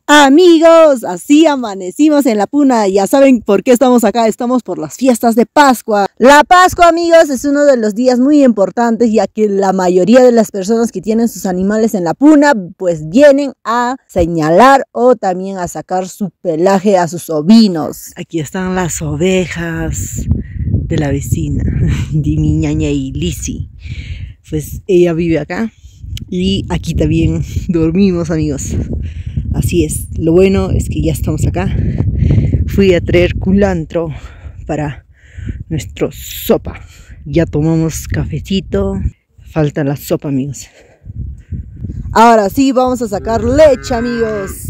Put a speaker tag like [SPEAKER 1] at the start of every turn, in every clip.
[SPEAKER 1] Amigos, así amanecimos en la Puna. Ya saben por qué estamos acá. Estamos por las fiestas de Pascua. La Pascua, amigos, es uno de los días muy importantes, ya que la mayoría de las personas que tienen sus animales en la Puna pues vienen a señalar o también a sacar su pelaje a sus ovinos. Aquí están las ovejas de la vecina, de mi ñaña y Lizzy. Pues ella vive acá y aquí también dormimos, amigos. Así es, lo bueno es que ya estamos acá. Fui a traer culantro para nuestra sopa. Ya tomamos cafecito. Falta la sopa, amigos. Ahora sí, vamos a sacar leche, amigos.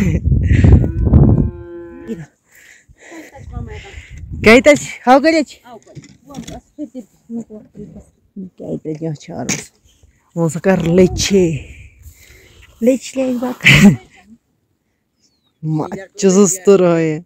[SPEAKER 1] ¿Qué tal? Vamos a sacar leche. Leche de vaca. Machos estoy.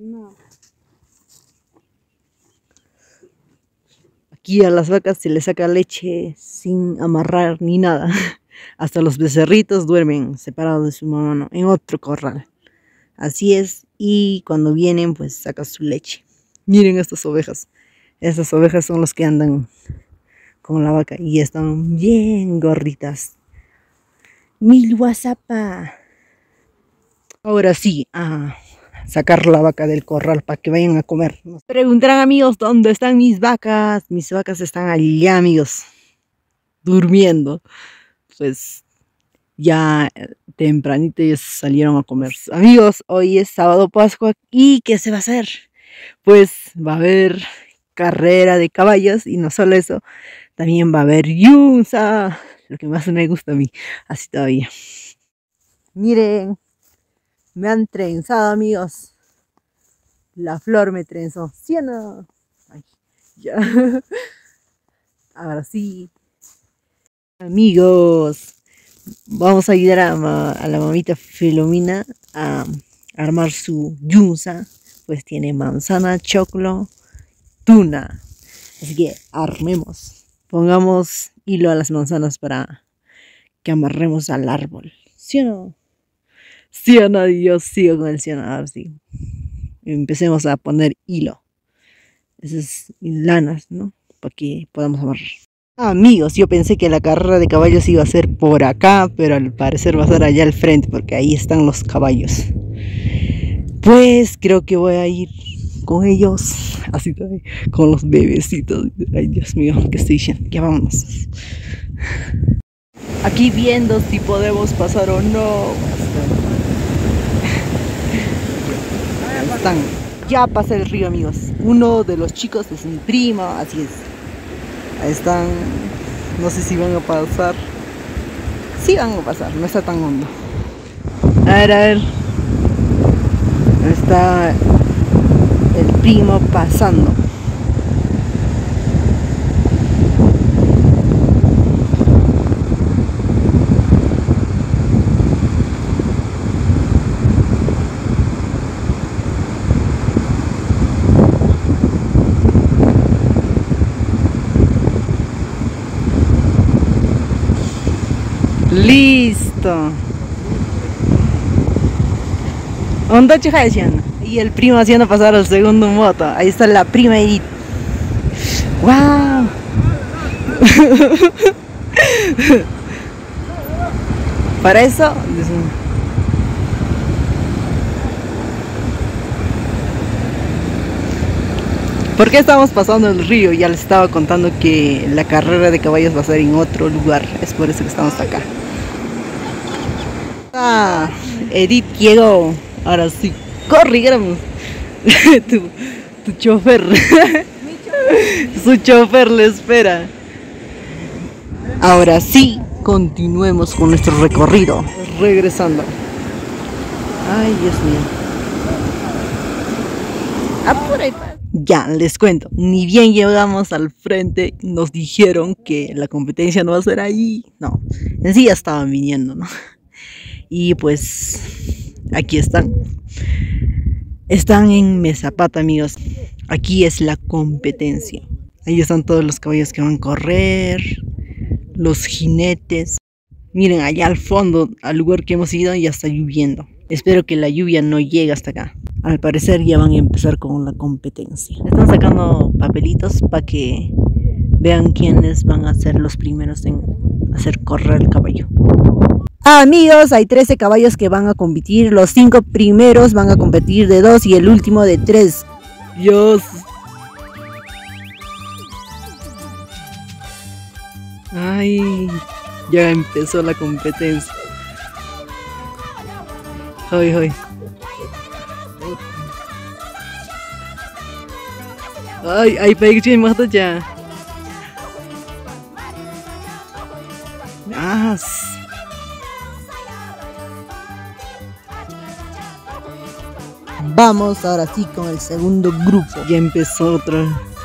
[SPEAKER 1] Aquí a las vacas se les saca leche sin amarrar ni nada. Hasta los becerritos duermen separados de su mamá, ¿no? En otro corral. Así es. Y cuando vienen, pues sacan su leche. Miren estas ovejas. Estas ovejas son las que andan con la vaca y están bien gorditas. Mil WhatsApp. Ahora sí, a sacar la vaca del corral para que vayan a comer. Nos preguntarán, amigos, ¿dónde están mis vacas? Mis vacas están allá, amigos, durmiendo. Pues ya tempranito ellos salieron a comer. Amigos, hoy es sábado Pascua y ¿qué se va a hacer? Pues va a haber carrera de caballos y no solo eso, también va a haber yunza, lo que más me gusta a mí, así todavía. Miren. Me han trenzado, amigos. La flor me trenzó. ¿Sí o no? Ay, ya. Ahora sí. Amigos, vamos a ayudar a la mamita Filomena a armar su yunza. Pues tiene manzana, choclo, tuna. Así que armemos. Pongamos hilo a las manzanas para que amarremos al árbol. ¿Sí o no? Sí o no, yo sigo con el sí o no, ahora sí. Empecemos a poner hilo. Esas lanas, ¿no? Para que podamos amarrar. Amigos, yo pensé que la carrera de caballos iba a ser por acá, pero al parecer va a ser allá al frente, porque ahí están los caballos. Pues creo que voy a ir con ellos, así también, con los bebecitos. Ay, Dios mío, ¿qué estoy diciendo? Ya vámonos. Aquí viendo si podemos pasar o no. Están. Ya pasa el río, amigos. Uno de los chicos es mi primo, así es. Ahí están. No sé si van a pasar. Sí van a pasar, no está tan hondo. A ver, a ver. Está el primo pasando. Listo. Y el primo haciendo pasar al segundo moto. Ahí está la prima Edith. ¡Wow! Para eso. ¿Por qué estamos pasando el río? Ya les estaba contando que la carrera de caballos va a ser en otro lugar. Es por eso que estamos acá. Ah, Edith llegó. Ahora sí. Corre, gramos. tu chofer. Su chofer le espera. Ahora sí, continuemos con nuestro recorrido. Regresando. Ay, Dios mío. Apura y pasa. Ya, les cuento, ni bien llegamos al frente, nos dijeron que la competencia no va a ser ahí. No, en sí ya estaban viniendo, ¿no? Y pues, aquí están. Están en Mesapata, amigos. Aquí es la competencia. Ahí están todos los caballos que van a correr, los jinetes. Miren, allá al fondo, al lugar que hemos ido, ya está lloviendo. Espero que la lluvia no llegue hasta acá. Al parecer ya van a empezar con la competencia. Están sacando papelitos para que vean quiénes van a ser los primeros en hacer correr el caballo. Amigos, hay 13 caballos que van a competir. Los 5 primeros van a competir de 2 y el último de 3. Dios. Ay, ya empezó la competencia. Hoy, hoy. Ay, pegué más ya. Vamos ahora sí con el segundo grupo. Ya empezó otra.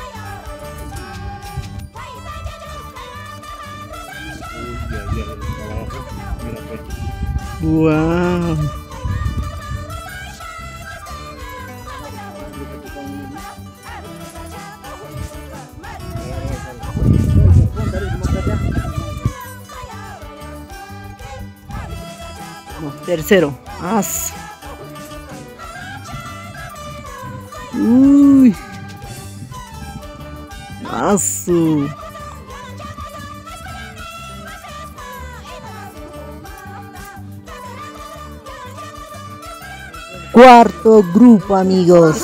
[SPEAKER 1] Wow. Tercero. Uy. Asu. Cuarto grupo, amigos.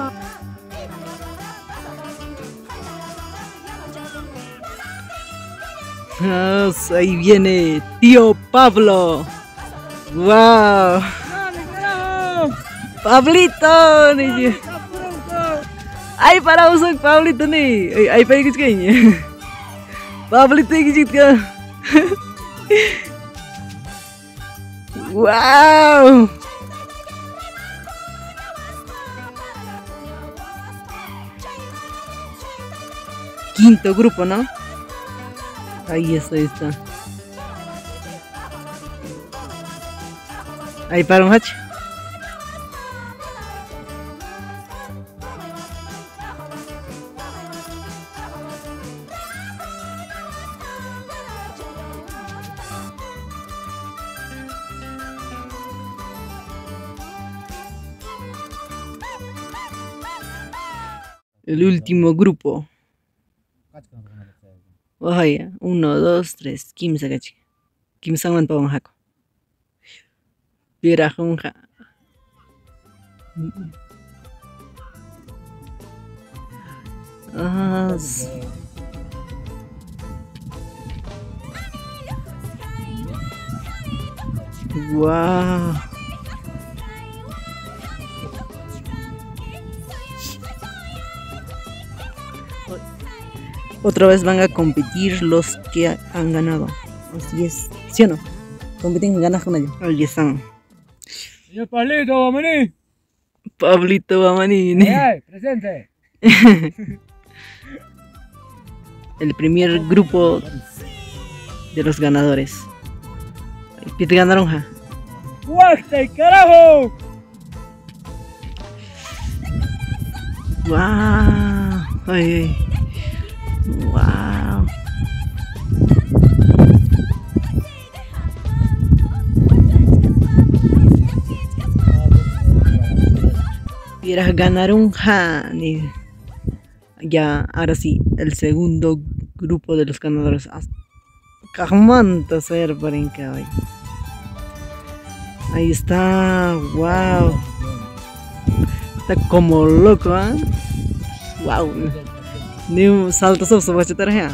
[SPEAKER 1] Ahí viene tío Pablo. Wow. Pablito nih. Ay para usung Pablito nih. Ay pengen kayaknya. Pablito gitu kan. Wow. Quinto grupo, ¿no? Ahí está. Ahí para un hacha. El último grupo. Oh ya, 1, 2, 3. Kim sagachi. Kim sangan pawang hako. Birahung ha. Wow. Otra vez van a competir los que han ganado. Así es. ¿Sí o no? Compiten ganas con ellos. Ahí están.
[SPEAKER 2] Señor Pablito, va a venir.
[SPEAKER 1] Pablito va a venir.
[SPEAKER 2] Ay, presente.
[SPEAKER 1] El primer grupo de los ganadores. ¿Qué te ganaron, ja?
[SPEAKER 2] ¡Guaste, carajo!
[SPEAKER 1] ¡Wow! Ay. Wow. Quieras ganar un Han. Ya, ahora sí, el segundo grupo de los ganadores. Cajmanta ser para en caballo. Ahí está, wow. Está como loco, ¿ah? Wow. Ni salto sobre su tarjeta.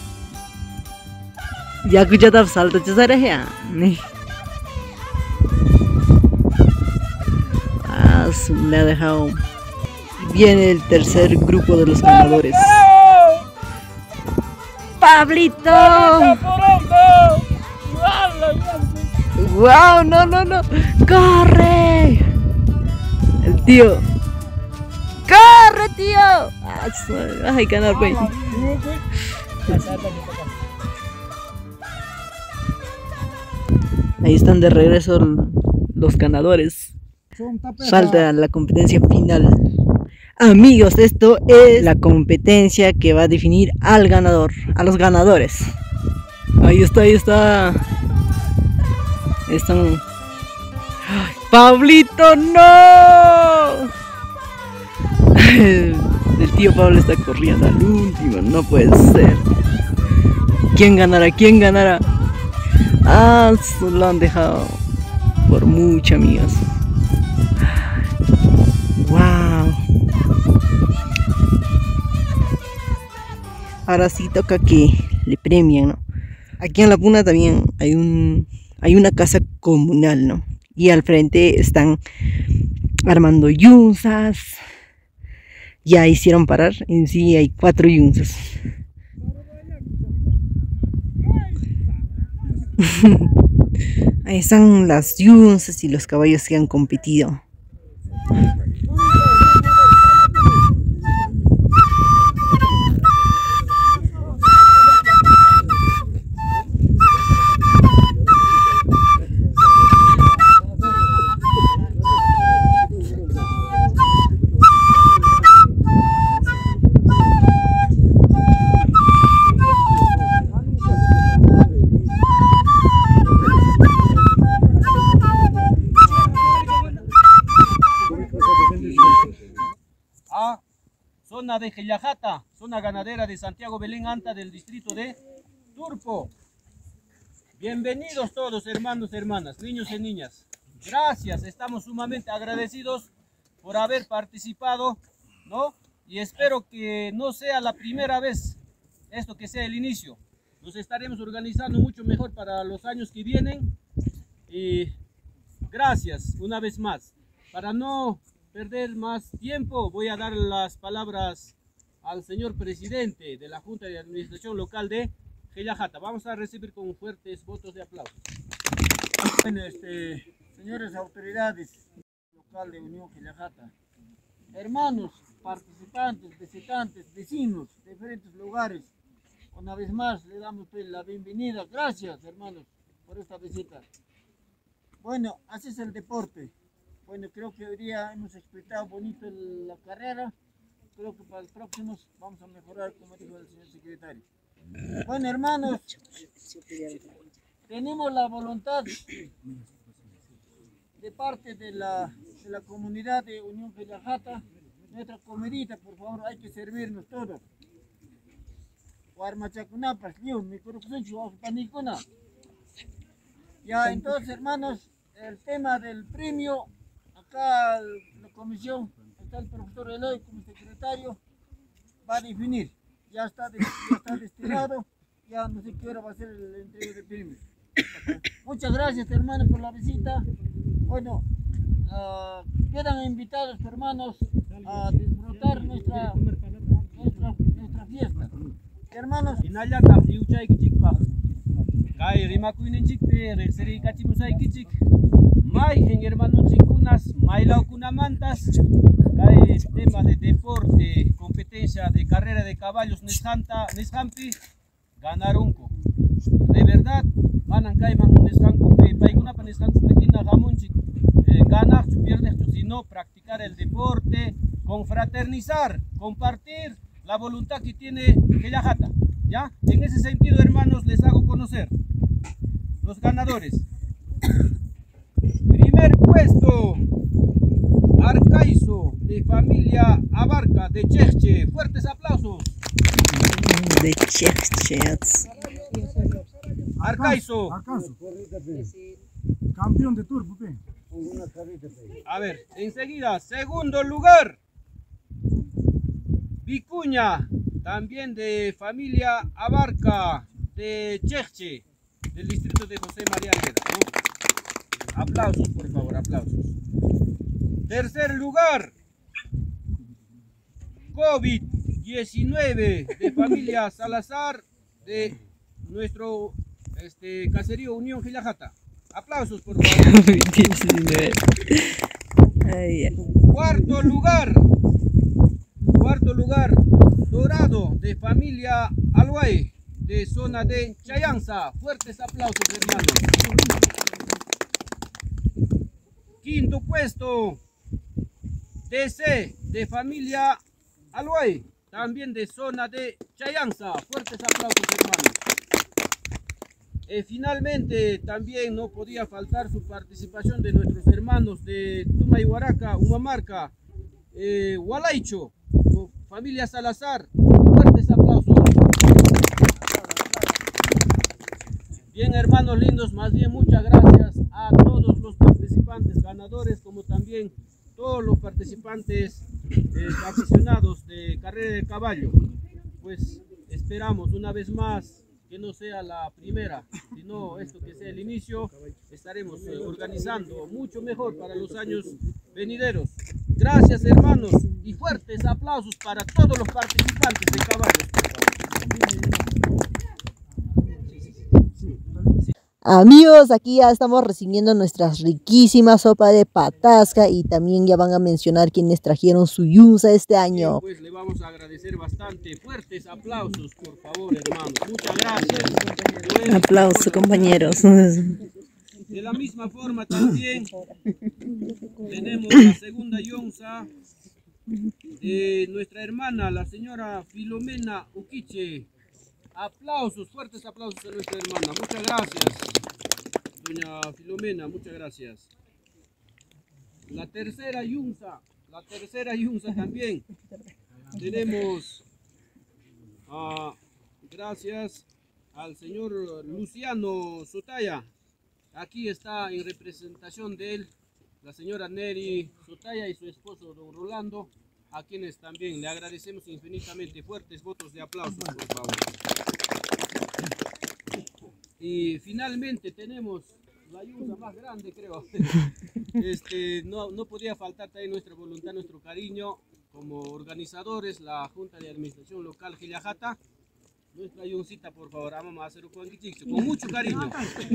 [SPEAKER 1] Ya que ya te salto su tarjeta. Le ha dejado. Viene el tercer grupo de los ganadores. ¡Pablito! ¡Wow! ¡No! ¡Corre! El tío. ¡Corre, tío! ¡Ay, ganar, güey! Ahí están de regreso los ganadores. Falta la competencia final. Amigos, esto es la competencia que va a definir al ganador, a los ganadores. Ahí está. Están ¡Pablito, no! El tío Pablo está corriendo al último, no puede ser. ¿Quién ganará? ¿Quién ganará? Ah, lo han dejado por mucho, amigos. Wow. Ahora sí toca que le premien, ¿no? Aquí en La Puna también hay una casa comunal, ¿no? Y al frente están armando yunzas. Ya hicieron parar, en sí hay 4 yunzas. Ahí están las yunzas y los caballos que han competido.
[SPEAKER 3] Zona de Xellajata, zona ganadera de Santiago Belén Anta del distrito de Turpo. Bienvenidos todos, hermanos, hermanas, niños y niñas. Gracias, estamos sumamente agradecidos por haber participado, ¿no? Y espero que no sea la primera vez, esto que sea el inicio. Nos estaremos organizando mucho mejor para los años que vienen. Y gracias una vez más. Para no perder más tiempo, voy a dar las palabras al señor presidente de la Junta de Administración Local de Xellajata. Vamos a recibir con fuertes votos de aplauso.
[SPEAKER 4] Bueno, señores autoridades local de Unión Xellajata, hermanos, participantes, visitantes, vecinos de diferentes lugares, una vez más le damos la bienvenida. Gracias, hermanos, por esta visita. Bueno, así es el deporte. Bueno, creo que hoy día hemos explicado bonito la carrera. Creo que para los próximos vamos a mejorar, como dijo el señor secretario. Bueno, hermanos, tenemos la voluntad de parte de la comunidad de Unión Xellajata. Nuestra comidita, por favor, hay que servirnos todos. Ya, entonces, hermanos, el tema del premio. Acá la comisión, está el profesor Eloy como secretario, va a definir, ya está destinado, ya no sé qué hora va a ser el entrega de premios. Muchas gracias, hermanos, por la visita. Bueno, quedan invitados, hermanos, a disfrutar nuestra fiesta. Hermanos,
[SPEAKER 3] en hermanos chikunas, mantas, hay temas de deporte, competencia de carrera de caballos, Neshampi, ganarunco. De verdad, manan kaiman Neshanku, paiguna pa Neshanku pequina gamunchi, ganar su pierdes, sino practicar el deporte, confraternizar, compartir la voluntad que tiene Xellajata. ¿Ya? En ese sentido, hermanos, les hago conocer los ganadores. Primer puesto, Arcaizo, de familia Abarca, de Chechche. Fuertes aplausos.
[SPEAKER 1] De Chechche.
[SPEAKER 3] Arcaizo.
[SPEAKER 2] Campeón de Turpo, ¿qué?
[SPEAKER 3] A ver, enseguida, segundo lugar, Vicuña, también de familia Abarca, de Chechche, del distrito de José María Argueda, ¿no? Aplausos, por favor, aplausos. Tercer lugar, COVID-19, de familia Salazar, de nuestro caserío Unión Xellajata. Aplausos, por favor. Cuarto lugar, Dorado, de familia Aluay, de zona de Chayanza. Fuertes aplausos, hermanos. Quinto puesto, DC, de familia Aluay, también de zona de Chayanza. Fuertes aplausos, hermanos. Finalmente, también no podía faltar su participación de nuestros hermanos de Tuma y Huaraca, Humamarca, Hualaicho, familia Salazar. Fuertes aplausos. Bien, hermanos lindos, más bien muchas gracias a todos los participantes ganadores, como también todos los participantes aficionados de carrera de caballo. Pues esperamos una vez más que no sea la primera, sino esto que sea el inicio. Estaremos organizando mucho mejor para los años venideros. Gracias, hermanos, y fuertes aplausos para todos los participantes de caballos.
[SPEAKER 1] Amigos, aquí ya estamos recibiendo nuestra riquísima sopa de patasca y también ya van a mencionar quienes trajeron su yunza este año.
[SPEAKER 3] Pues le vamos a agradecer bastante. Fuertes aplausos, por favor, hermanos. Muchas gracias.
[SPEAKER 1] Aplausos, compañeros.
[SPEAKER 3] De la misma forma también tenemos la segunda yunza de nuestra hermana, la señora Filomena Uquiche. Aplausos, fuertes aplausos a nuestra hermana. Muchas gracias, doña Filomena, muchas gracias. La tercera yunza también. Tenemos, gracias al señor Luciano Sotaya. Aquí está en representación de él la señora Neri Sotaya y su esposo don Rolando, a quienes también le agradecemos infinitamente. Fuertes votos de aplauso, por favor. Y finalmente tenemos la yunza más grande, creo. No podía faltar también nuestra voluntad, nuestro cariño como organizadores, la Junta de Administración Local Gillajata. Nuestra yuncita, por favor, vamos a hacer un con mucho cariño.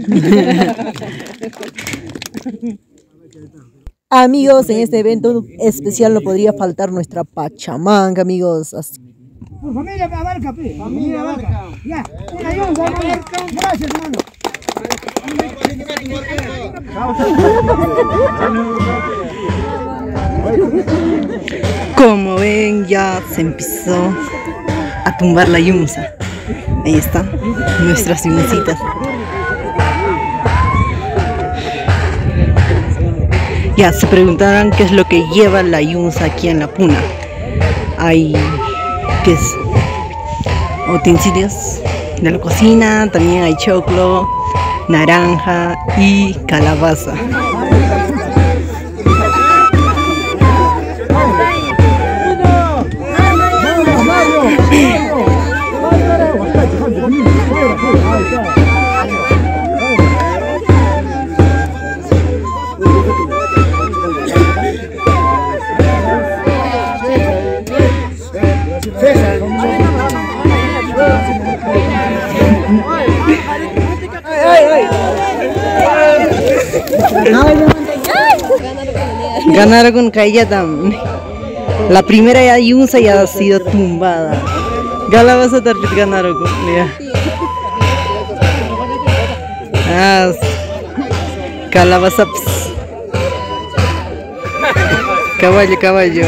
[SPEAKER 1] Amigos, en este evento especial no podría faltar nuestra pachamanga, amigos.
[SPEAKER 4] Por familia Abarca, pe. Familia Abarca. Ya, una yunza, gracias, hermano.
[SPEAKER 1] Como ven, ya se empezó a tumbar la yunza. Ahí están nuestras yuncitas. Ya se preguntarán qué es lo que lleva la yunza aquí en la puna. Hay ¿qué es? Utensilios de la cocina, también hay choclo, naranja y calabaza. Ganaron con Kayatam. La primera yunza ya ha sido tumbada. Calabaza tarpit ganaron con calabaza. Caballo.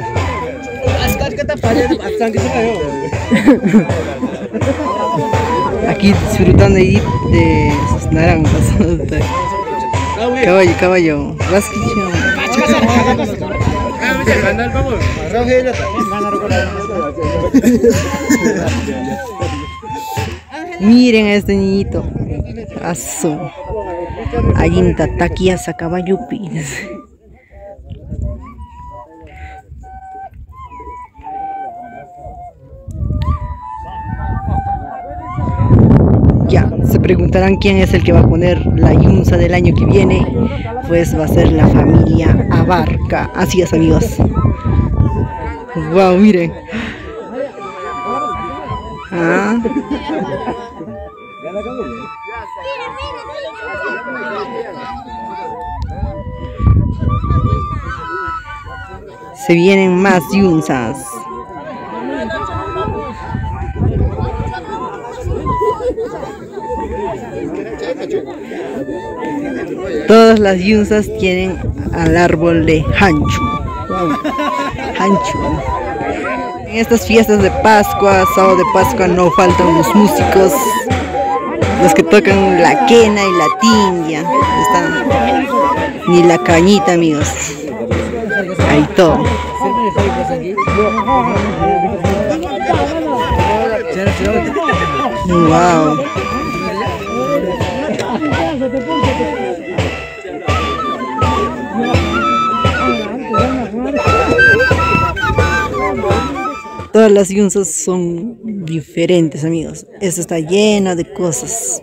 [SPEAKER 1] Aquí disfrutando de sus naranjas. Caballo. Miren a este niñito. Asu. Ayinta taquias a caballo pines. Ya, se preguntarán quién es el que va a poner la yunza del año que viene. Pues va a ser la familia Abarca. Así es, amigos. Wow, miren. Se vienen más yunzas. Todas las yunzas tienen al árbol de Hanchu. Hanchu. En estas fiestas de Pascua, sábado de Pascua, no faltan los músicos Los que tocan la quena y la tindia. Están. Ni la cañita, amigos. Ahí todo. Wow. Todas las yunzas son diferentes, amigos. Esto está lleno de cosas.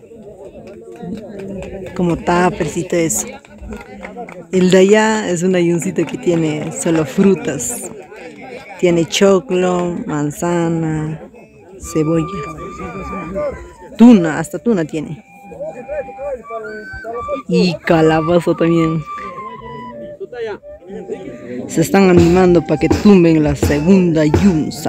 [SPEAKER 1] Como tuppers y todo eso. El de allá es una yuncita que tiene solo frutas. Tiene choclo, manzana, cebolla. Tuna, hasta tuna tiene. Y calabaza también. Se están animando para que tumben la segunda yunza.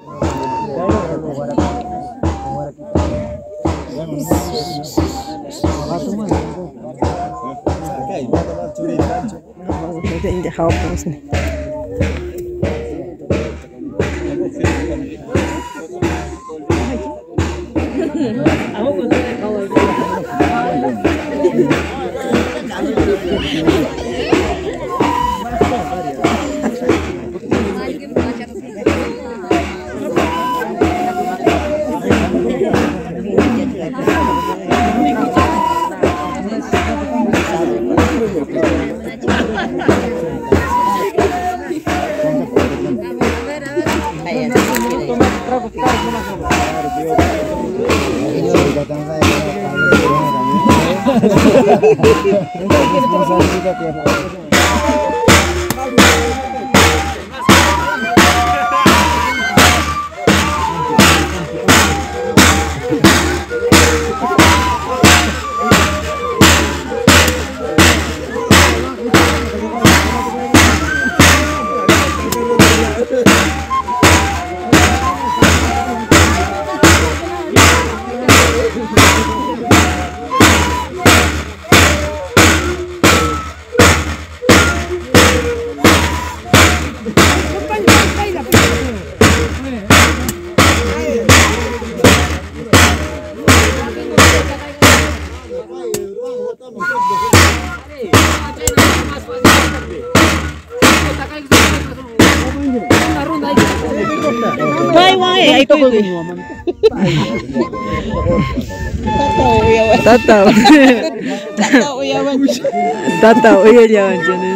[SPEAKER 1] Tata, oye, ya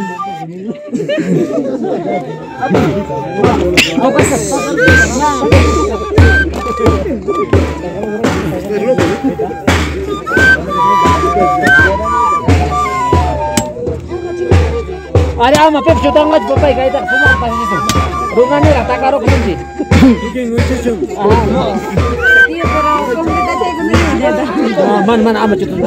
[SPEAKER 2] Ada ama pep chuta ngat papai kai tak semua pas itu. Rumah ni rata karo kunci. Man ama chuta.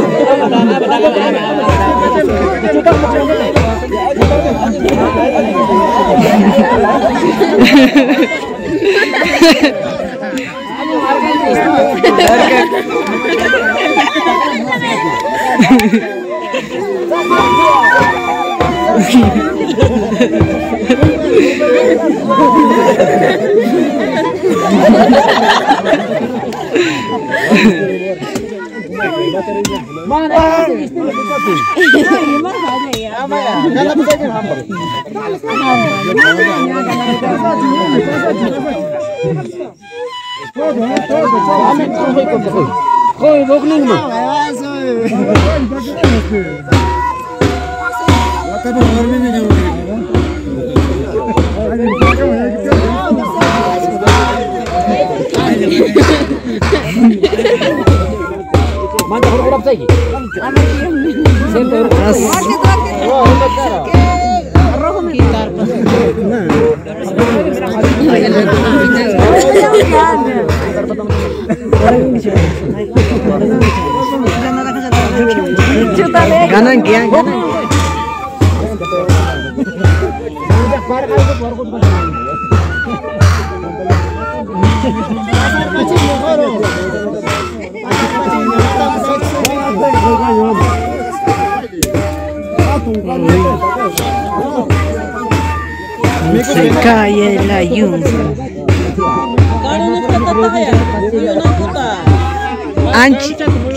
[SPEAKER 2] Mantap kurang lagi.
[SPEAKER 1] Ganan kian ganan. Se cae la yunza. Anchi.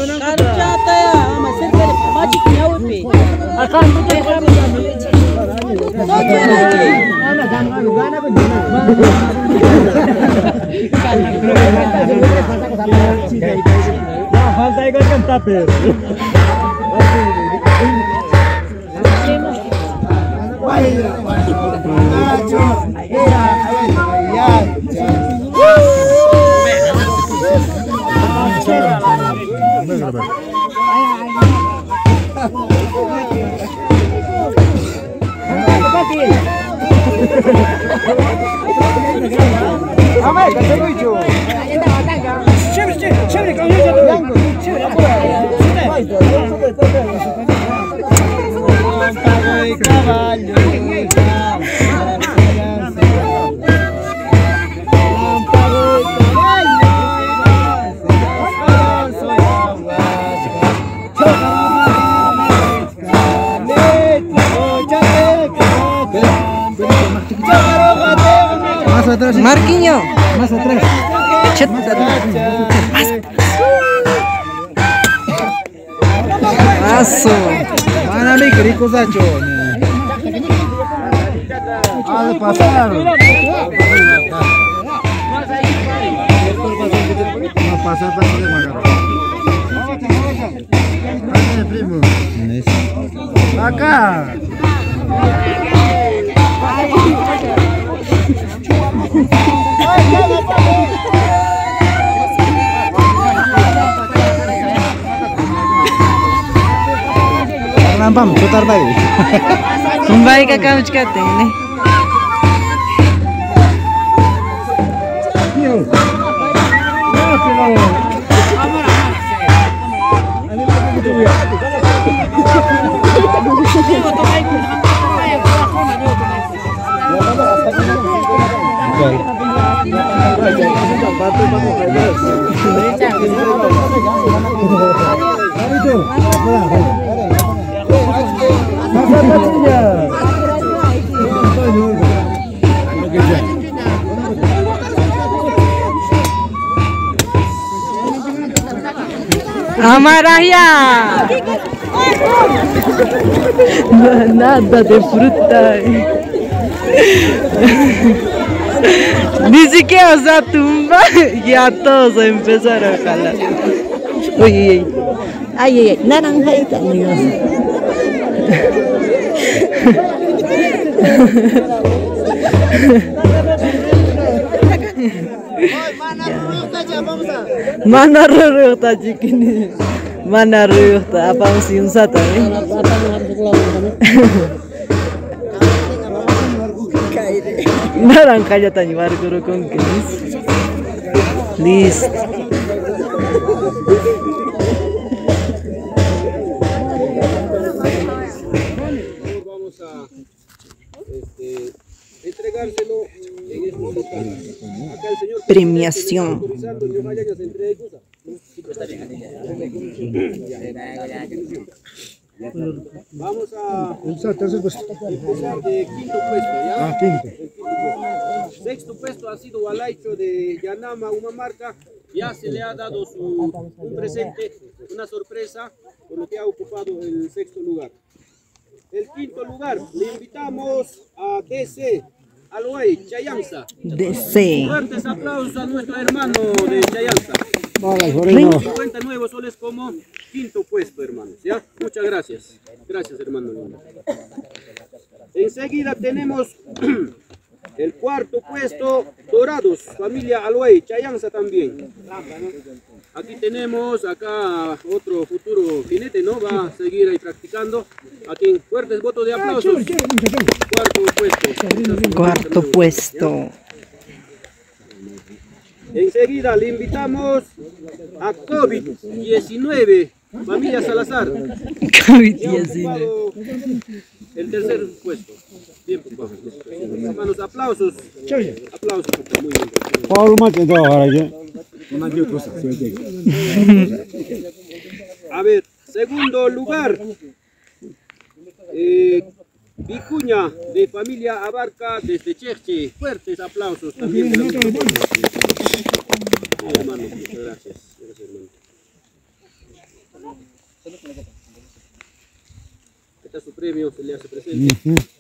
[SPEAKER 2] Falta igual que un tupper.
[SPEAKER 1] Marquinho.
[SPEAKER 2] Más atrás.
[SPEAKER 1] Paso.
[SPEAKER 2] Mana mi rico sacho. Al pasar. No pasa paso de magar. Primo. Acá. Vamos, chutar baik.
[SPEAKER 1] Kembali ke kamu juga nih. Amarahya. Nada de fruta. Ni siquiera se tumba. Ya todos empezaron a jalar. Uy, ay, naranja y amigos. Mana ruruk ta chikin. Mana ruruk ta apa mesti unsata nih. Naranja ya tanya warga con kinis. Listo.
[SPEAKER 3] Vamos a entregárselo en este lugar. Acá el señor
[SPEAKER 1] Premiación.
[SPEAKER 3] Vamos a empezar de quinto puesto, ¿ya? Quinto. Sexto puesto ha sido Walaicho de Yanama, Humamarca. Ya se le ha dado un presente, una sorpresa, por lo que ha ocupado el sexto lugar. El quinto lugar, le invitamos a DC, Aloy, Chayanza.
[SPEAKER 1] DC.
[SPEAKER 3] Fuertes aplausos a nuestro hermano de Chayanza. 50 nuevos soles como quinto puesto, hermanos. ¿Ya? Muchas gracias. Gracias, hermano. Enseguida tenemos el cuarto puesto, Dorados, familia Aloy, Chayanza también. Aquí tenemos acá otro futuro jinete, ¿no? Va a seguir ahí practicando. Aquí, fuertes votos de aplausos. Cuarto puesto.
[SPEAKER 1] Cuarto puesto.
[SPEAKER 3] Enseguida le invitamos a COVID-19, familia Salazar.
[SPEAKER 1] COVID-19.
[SPEAKER 3] El tercer puesto. Bien, papá. Hermanos, aplausos. Aplausos, papá. Muy bien. A ver, segundo lugar. Vicuña, de familia Abarca, desde Cheche. Fuertes aplausos también. Sí, hermano, muchas gracias. Gracias, hermano. Está su premio, se le hace presente.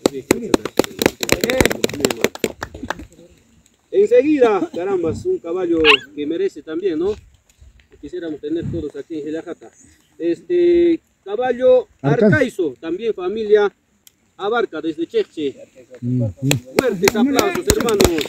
[SPEAKER 3] Enseguida, caramba, es un caballo que merece también, ¿no? Quisiéramos tener todos aquí en Gelajata. Caballo Arcaizo, también familia Abarca desde Cheche. Fuertes aplausos, hermanos.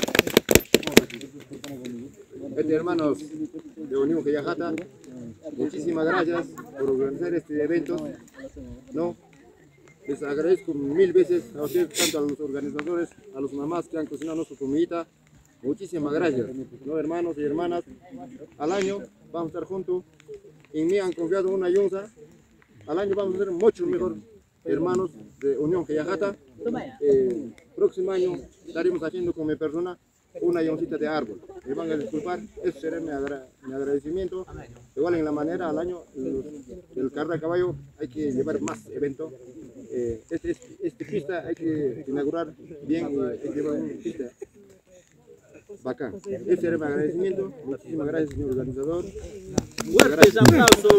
[SPEAKER 5] Hermanos de Unión Gelajata, muchísimas gracias por organizar este evento, ¿no? Les agradezco 1000 veces a ustedes, tanto a los organizadores, a los mamás que han cocinado nuestra comidita. Muchísimas gracias, ¿no, hermanos y hermanas? Al año vamos a estar juntos. En mí han confiado una yunza. Al año vamos a ser mucho mejor, hermanos de Unión Gelajata. Próximo año estaremos haciendo con mi persona una yoncita de árbol. Me van a disculpar, ese será mi agradecimiento. Igual en la manera, al año, el carro de caballo hay que llevar más eventos. Esta pista hay que inaugurar bien, hay que llevar una pista bacán. Ese será mi agradecimiento. Muchísimas gracias, señor organizador.
[SPEAKER 3] Fuertes aplausos.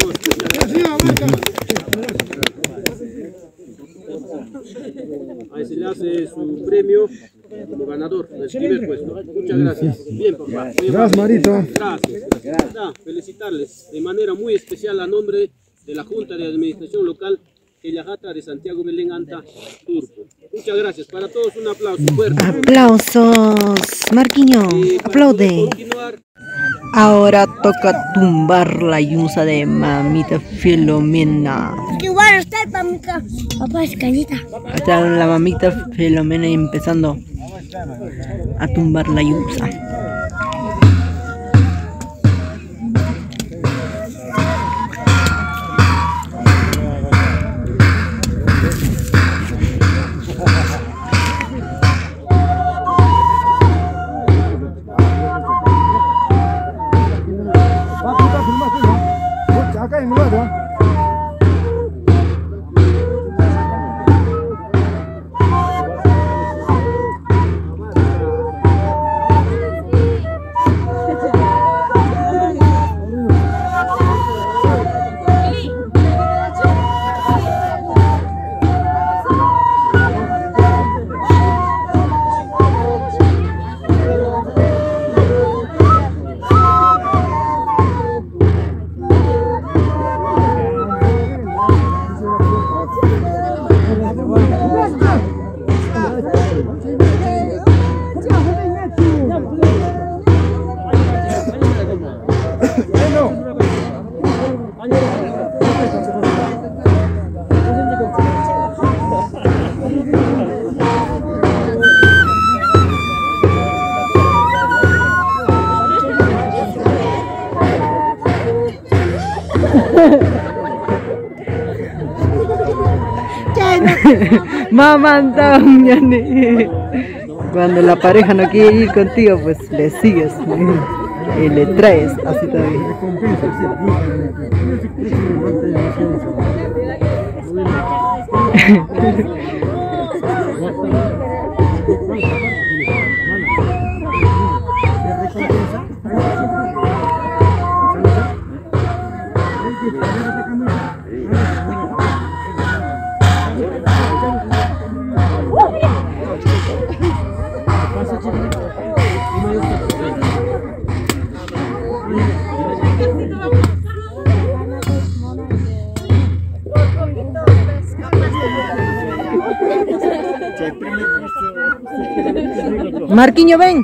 [SPEAKER 3] Ahí se le hace su premio como ganador del primer puesto. Muchas gracias. Bien, papá.
[SPEAKER 5] Gracias, Marito.
[SPEAKER 3] Gracias. Felicitarles de manera muy especial a nombre de la Junta de Administración Local Gelajata de Santiago Belén Anta Turpo. Muchas gracias. Para todos un aplauso fuerte.
[SPEAKER 1] Aplausos. Marquiño, aplaude. Ahora toca tumbar la yunza de mamita Filomena.
[SPEAKER 6] Igual está el papá es cañita.
[SPEAKER 1] Está la mamita Filomena empezando a tumbar la yunza.
[SPEAKER 5] Acá en el lado.
[SPEAKER 1] Mamanta, cuando la pareja no quiere ir contigo, pues le sigues y le traes así también. Marquiño, ven.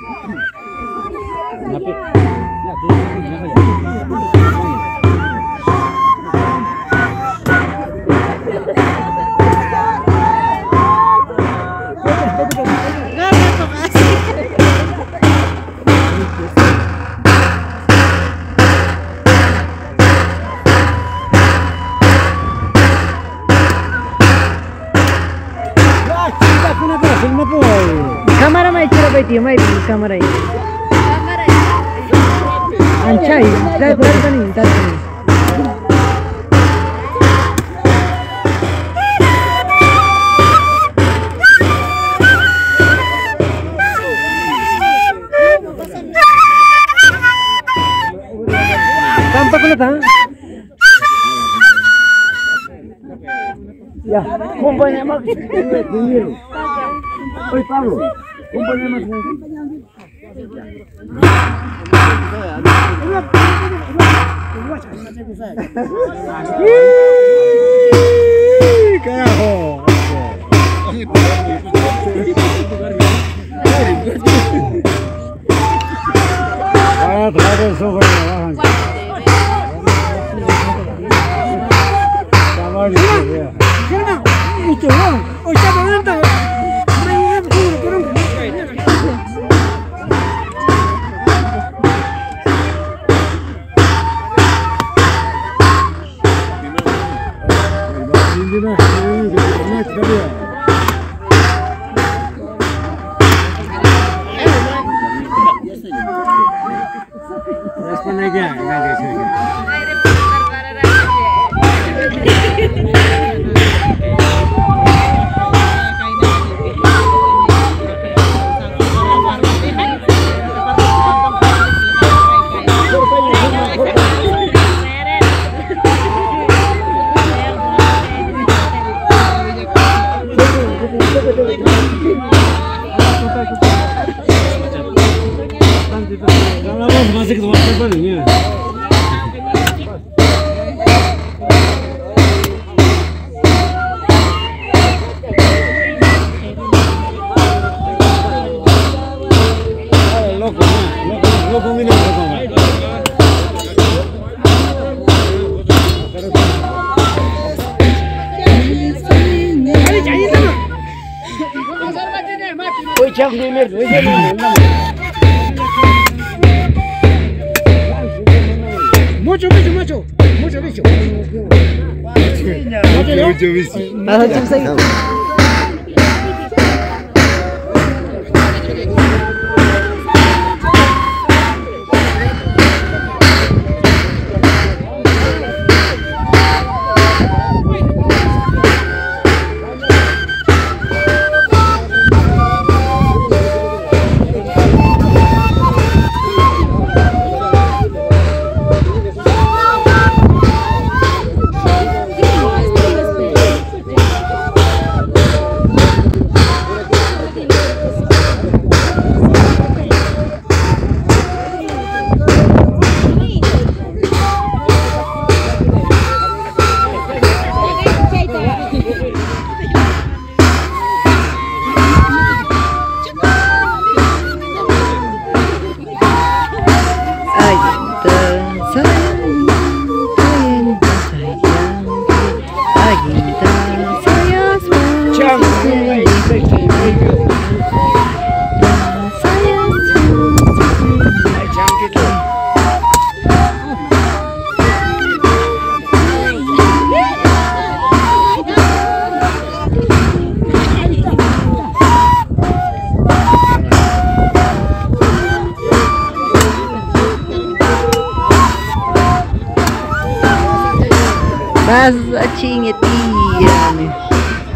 [SPEAKER 1] Cámara mai quiero ver mai cámara ahí. Anchai, dar tani. Tampak ko na ta.
[SPEAKER 2] acompaña más. Oye, Pablo, acompaña más.
[SPEAKER 4] ¡Carajo!
[SPEAKER 2] Mucho bicho, macho. Mucho bicho.
[SPEAKER 5] Mucho bicho.
[SPEAKER 1] Mas tinha tia.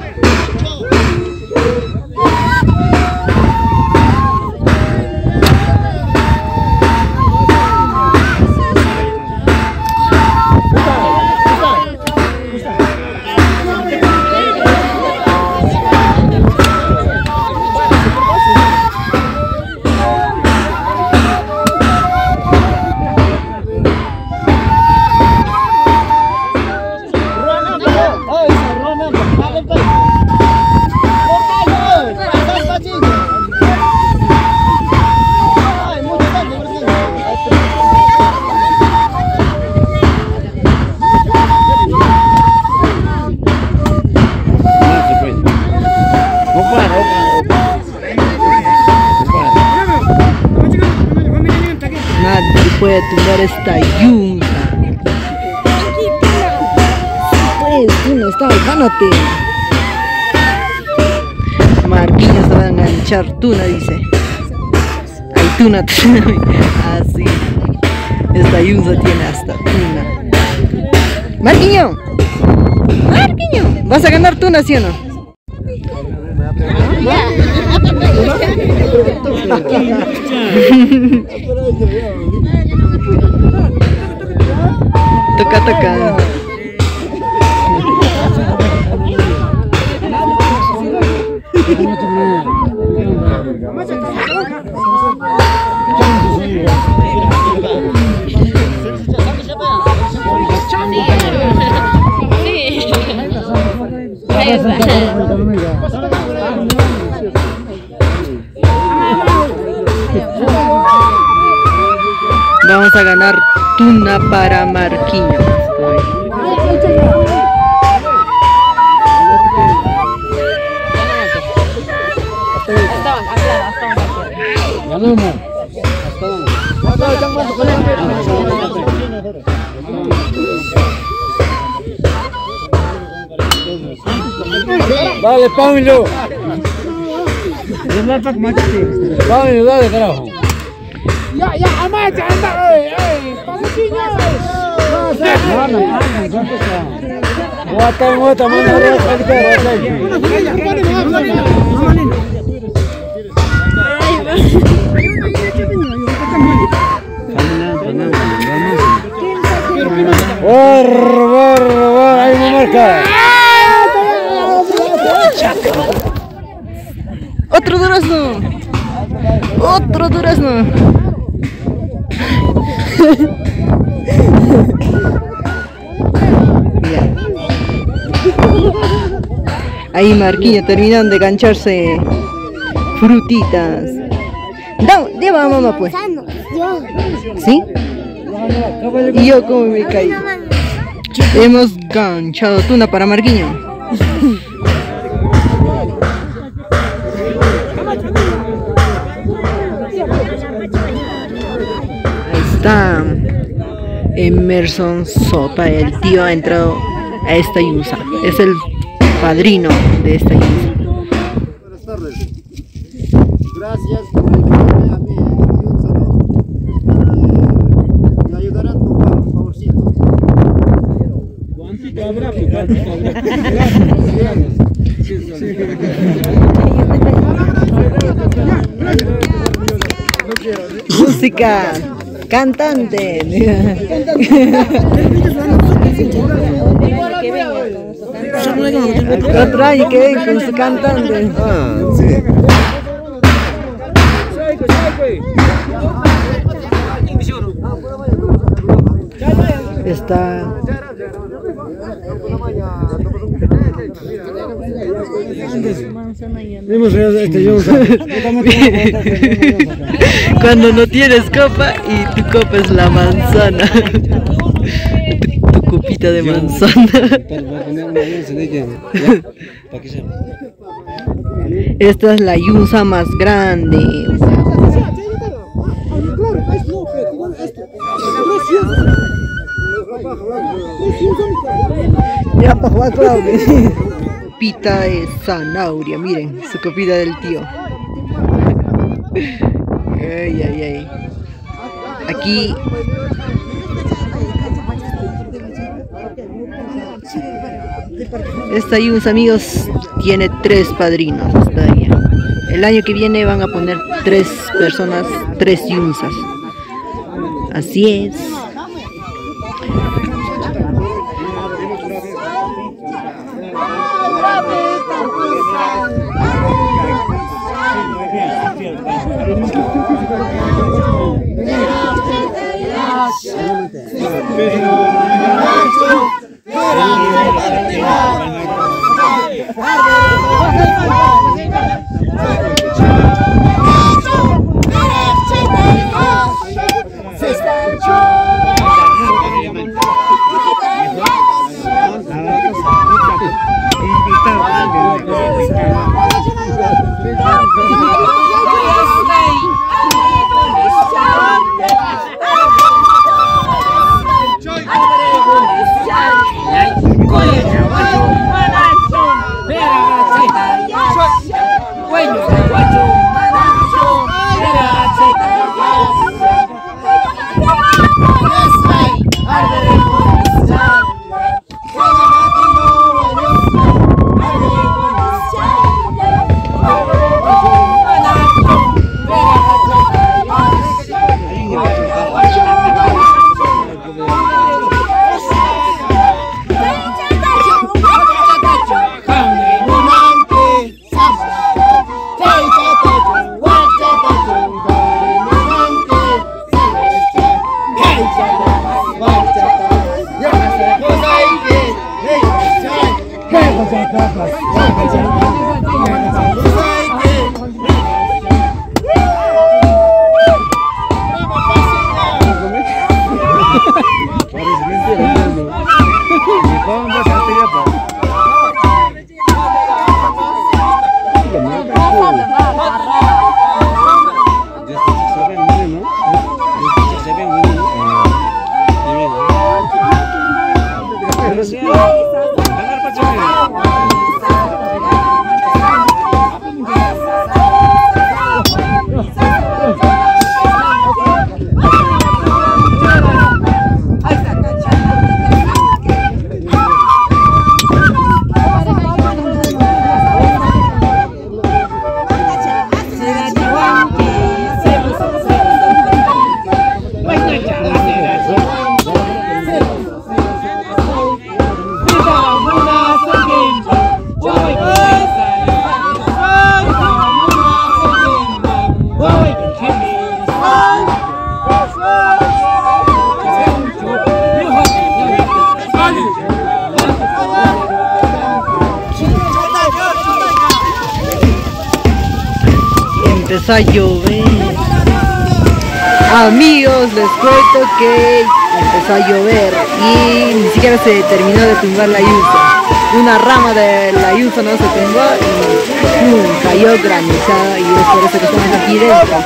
[SPEAKER 1] Nadie puede tumbar esta yunta. Pues, tú no estás, gánate. Marquinhos se va a enganchar tuna, dice. Hay tuna. Así. Esta yunta tiene hasta tuna. Marquiño. Marquiño. ¿Vas a ganar tuna, sí o no? Toca, toca. Vamos a ganar tuna para Marquinhos.
[SPEAKER 2] Dale, Pablo. Pablo, dale, carajo. Ya, amate, anda, Guata, mano, ahí me marca.
[SPEAKER 1] Otro durazno. Otro durazno. Mira. Ahí Marquinhos terminan de gancharse frutitas. Lleva a mamá pues. ¿Sí? Y yo como me caí. Hemos ganchado tuna para Marquinhos. Ahí está Emerson Sopa, el tío ha entrado a esta yusa. Es el padrino de esta yusa.
[SPEAKER 5] Buenas tardes. Gracias por invitarme a mi yusa, ¿no? Me ayudarán por un favorcito.
[SPEAKER 3] ¿Cuánto habrá? ¿Cuánto
[SPEAKER 1] Música, cantante. Otro año que ven con su cantante.
[SPEAKER 5] Ah, sí.
[SPEAKER 1] Está cuando no tienes copa y tu copa es la manzana. Tu copita de manzana. Esta es la yunza más grande. Ya para jugar, claro que sí. Copita de zanahoria, miren, su copita del tío. Ay. Aquí esta yunza, amigos, tiene 3 padrinos todavía. El año que viene van a poner 3 personas, 3 yunzas. Así es. empezó a llover. Amigos, les cuento que empezó a llover y ni siquiera se terminó de tumbar la yuza. Una rama de la yuza no se tumbó y cayó granizada, y es por eso que estamos aquí dentro.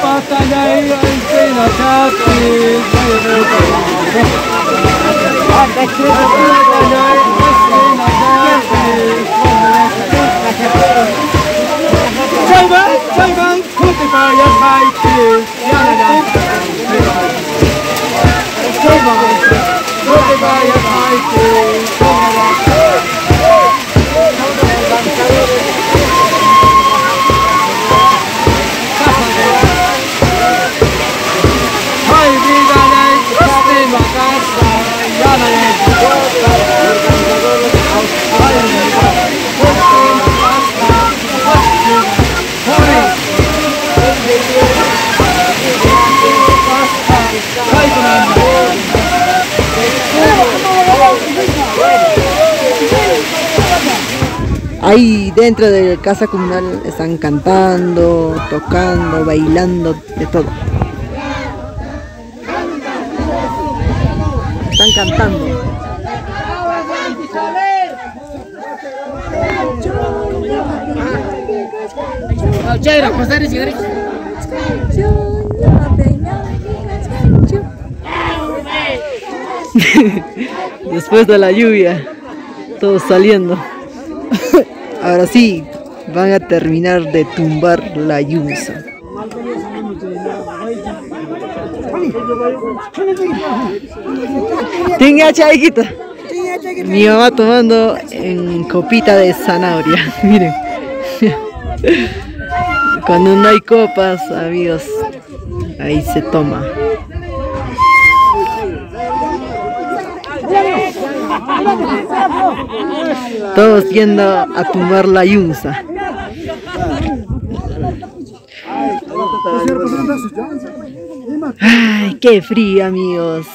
[SPEAKER 1] Ahí dentro de la casa comunal están cantando, tocando, bailando, de todo. Están cantando. Después de la lluvia, todos saliendo. Ahora sí, van a terminar de tumbar la yuza. Tenga chayquita. Mi mamá tomando en copita de zanahoria. Miren. Cuando no hay copas, amigos, ahí se toma. Todos yendo a tumbar la yuza. Ay, qué frío, amigos.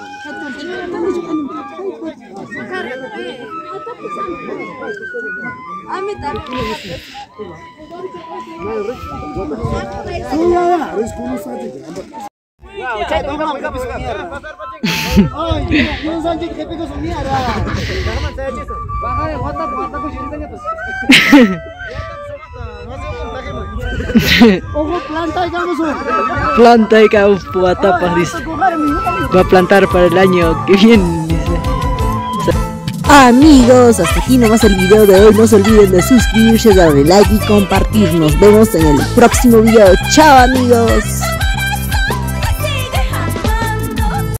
[SPEAKER 1] Planta y caos puatapas, dice. Va a plantar para el año que viene, dice. Amigos, hasta aquí nomás el video de hoy. No se olviden de suscribirse, darle like y compartir. Nos vemos en el próximo video. Chao, amigos.